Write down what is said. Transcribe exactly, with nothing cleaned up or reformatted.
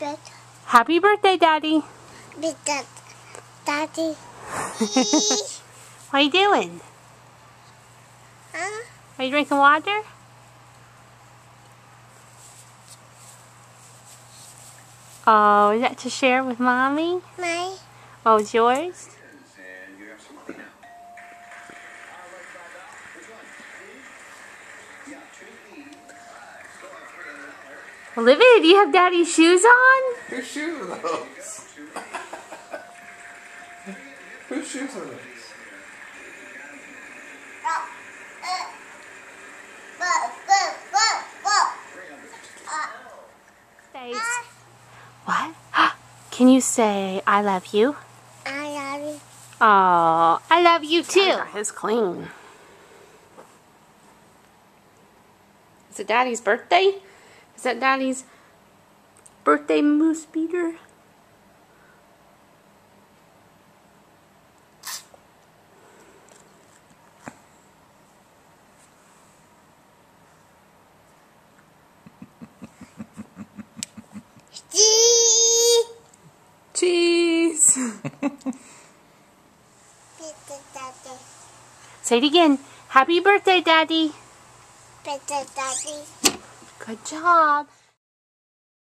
birthday. Happy birthday, Daddy. Birthday, Daddy. What are you doing? Huh? Are you drinking water? Oh, is that to share with Mommy? My. Oh, it's yours? Olivia, do you have Daddy's shoes on? Whose shoes are those? Whose shoes are those? What? Can you say, I love you? I love you. Oh, I love you too. Got his clean. Is it Daddy's birthday? Is that Daddy's birthday moose beater? Cheese. Say it again. Happy birthday, Daddy. Birthday, Daddy. Good job.